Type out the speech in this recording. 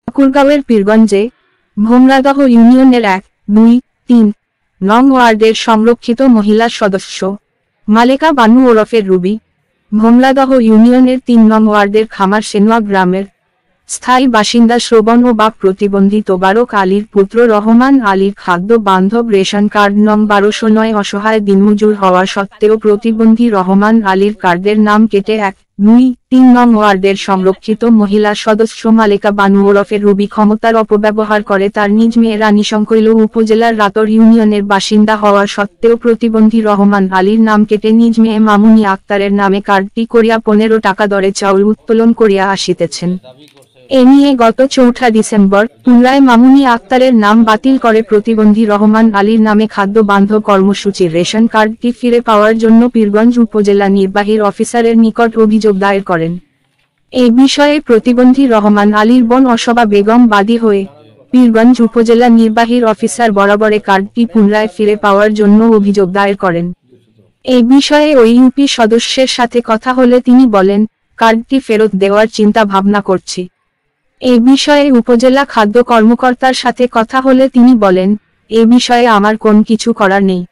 ঠাকুরগাঁওয়ের পীরগঞ্জে ভোমরাদহ ইউনিয়নের 1, 2, 3 নং ওয়ার্ডের সংরক্ষিত মহিলা সদস্য মালেকা বানু ওরফে রুবি ভোমরাদহ ইউনিয়নের 3 নং ওয়ার্ডের খামার সেনুয়া গ্রামের স্থায়ী বাসিন্দা শ্রবণ ও বাক প্রতিবন্ধী তোবারক আলীর পুত্র রহমান আলীর খাদ্য বান্ধব রেশন কার্ড নং 1209 অসহায় দিনমজুর হওয়া সত্ত্বেও প্রতিবন্ধী রহমান আলীর কার্ডের নাম কেটে 1, 2, 3 নং ওয়ার্ডের সংরক্ষিত মহিলা সদস্য মালেকা বানু ওরফে রুবি ক্ষমতার অপব্যবহার করে তার নিজ মেয়ে রানীশংকৈল উপজেলার রাতর ইউনিয়নের বাসিন্দা হওয়া সত্ত্বেও প্রতিবন্ধী রহমান আলীর নাম কেটে নিজ মেয়ে মামুনি আক্তারের নামে কার্ডটি করিয়া 15 টাকা দরে চাউল উত্তোলন করিয়া আসিতেছেন। এ নিয়ে গত 4 ডিসেম্বর পুনরায় মামুনি আক্তারের নাম বাতিল করে প্রতিবন্ধী রহমান আলীর নামে খাদ্য বান্ধব কর্মসূচির রেশন কার্ডটি ফিরে পাওয়ার জন্য পীরগঞ্জ উপজেলা নির্বাহীর অফিসারের নিকট অভিযোগ দায়ের করেন। এই বিষয়ে প্রতিবন্ধী রহমান আলীর বোন অসবা বেগম বাদী হয়ে পীরগঞ্জ উপজেলা নির্বাহীর অফিসার বরাবরে কার্ডটি পুনরায় ফিরে পাওয়ার জন্য অভিযোগ দায়ের করেন। এই বিষয়ে ওই ইউপি সদস্যের সাথে কথা হলে তিনি বলেন, কার্ডটি ফেরত দেওয়ার চিন্তা ভাবনা করছি। এই বিষয়ে উপজেলা খাদ্য কর্মকর্তার সাথে কথা হলে তিনি বলেন, এ বিষয়ে আমার কোন কিছু করার নেই।